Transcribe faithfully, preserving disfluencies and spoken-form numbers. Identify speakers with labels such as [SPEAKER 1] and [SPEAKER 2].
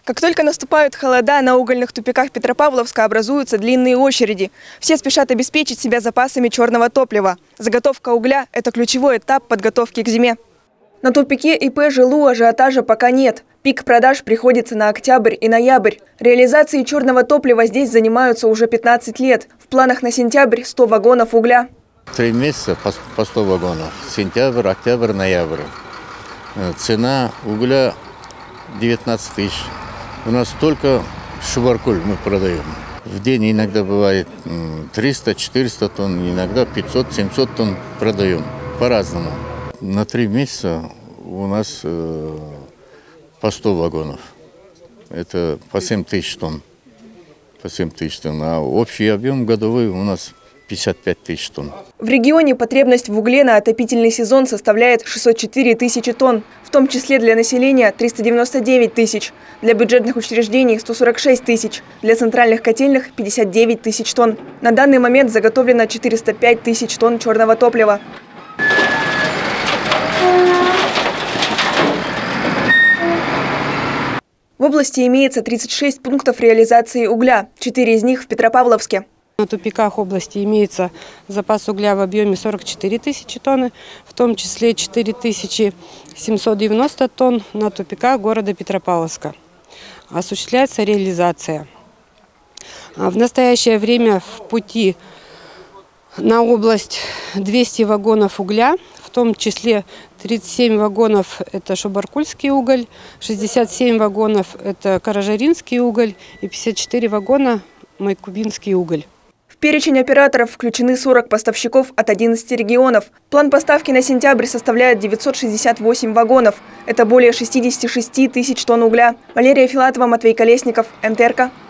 [SPEAKER 1] Как только наступают холода, на угольных тупиках Петропавловска образуются длинные очереди. Все спешат обеспечить себя запасами черного топлива. Заготовка угля – это ключевой этап подготовки к зиме. На тупике ИП «Жилу» ажиотажа пока нет. Пик продаж приходится на октябрь и ноябрь. Реализацией черного топлива здесь занимаются уже пятнадцать лет. В планах на сентябрь – сто вагонов угля.
[SPEAKER 2] Три месяца по сто вагонов. Сентябрь, октябрь, ноябрь. Цена угля девятнадцать тысяч. У нас только шубаркуль мы продаем. В день иногда бывает триста-четыреста тонн, иногда пятьсот-семьсот тонн продаем. По-разному. На три месяца у нас э, по сто вагонов. Это по семь тысяч тонн. По семь тысяч тонн. А общий объем годовой у нас пятьдесят пять тысяч тонн.
[SPEAKER 1] В регионе потребность в угле на отопительный сезон составляет шестьсот четыре тысячи тонн, в том числе для населения триста девяносто девять тысяч, для бюджетных учреждений сто сорок шесть тысяч, для центральных котельных пятьдесят девять тысяч тонн. На данный момент заготовлено четыреста пять тысяч тонн черного топлива. В области имеется тридцать шесть пунктов реализации угля, четыре из них в Петропавловске.
[SPEAKER 3] На тупиках области имеется запас угля в объеме сорок четыре тысячи тонн, в том числе четыре тысячи семьсот девяносто тонн на тупиках города Петропавловска. Осуществляется реализация. В настоящее время в пути на область двести вагонов угля, в том числе тридцать семь вагонов – это шубаркульский уголь, шестьдесят семь вагонов – это каражаринский уголь и пятьдесят четыре вагона – майкубинский уголь.
[SPEAKER 1] В перечень операторов включены сорок поставщиков от одиннадцати регионов. План поставки на сентябрь составляет девятьсот шестьдесят восемь вагонов. Это более шестидесяти шести тысяч тонн угля. Валерия Филатова, Матвей Колесников, МТРК.